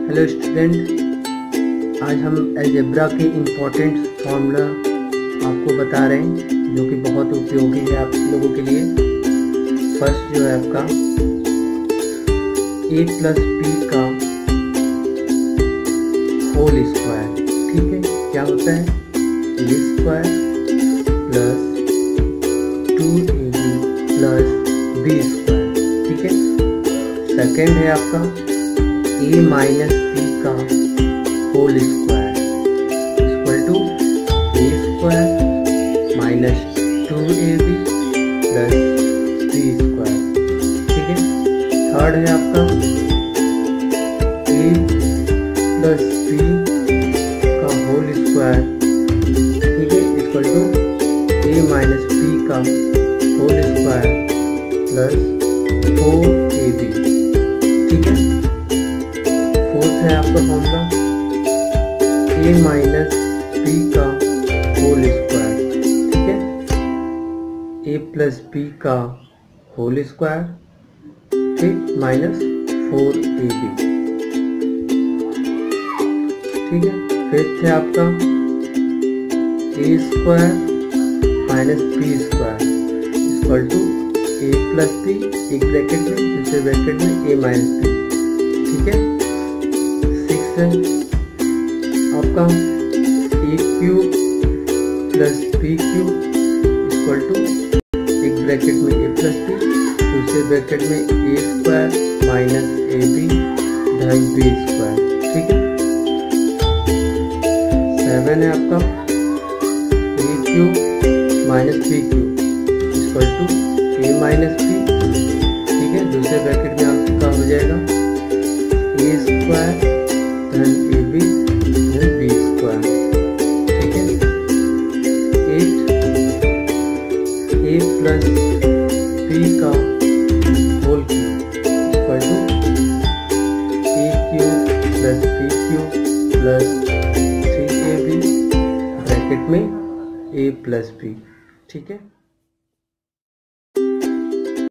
Hello student, आज हम algebra के इम्पोर्टेंट फार्मूला आपको बता रहे हैं जो कि बहुत उपयोगी है आप लोगों के लिए। फर्स्ट जो है आपका a प्लस बी का होल स्क्वायर। ठीक है, क्या होता है? a square plus 2ab plus b square. ठीक है। सेकेंड है आपका a माइनस बी का whole square equal to a square minus 2ab plus b square. ठीक है। थर्ड है आपका a प्लस b का होल स्क्वायर, ठीक है, equal to a minus b का होल स्क्वायर प्लस 4ab। ठीक है। फोर्थ है आपका फॉर्मूला a माइनस बी का होल स्क्वायर। ठीक है। a प्लस बी का होल स्क्वायर, ठीक, माइनस 4ab। ठीक है। फिफ्थ है आपका a square minus B square equal to a plus B, एक ब्रैकेट में, दूसरे ब्रैकेट में a माइनस बी। ठीक है। सिक्स है आपका a cube plus B cube equal to, एक ब्रैकेट में a प्लस बी, दूसरे ब्रैकेट में a स्क्वायर माइनस ab धन b स्क्वायर। ठीक है। सेवन है आपका a cube minus B cube equal to a minus B. ठीक है। दूसरे ब्रैकेट में आपका हो जाएगा a स्क्वायर धन ab धन b स्क्वायर। ठीक है। 8 a प्लस b का whole cube equal to a cube plus b cube plus 3ab bracket में a प्लस b। ठीक है।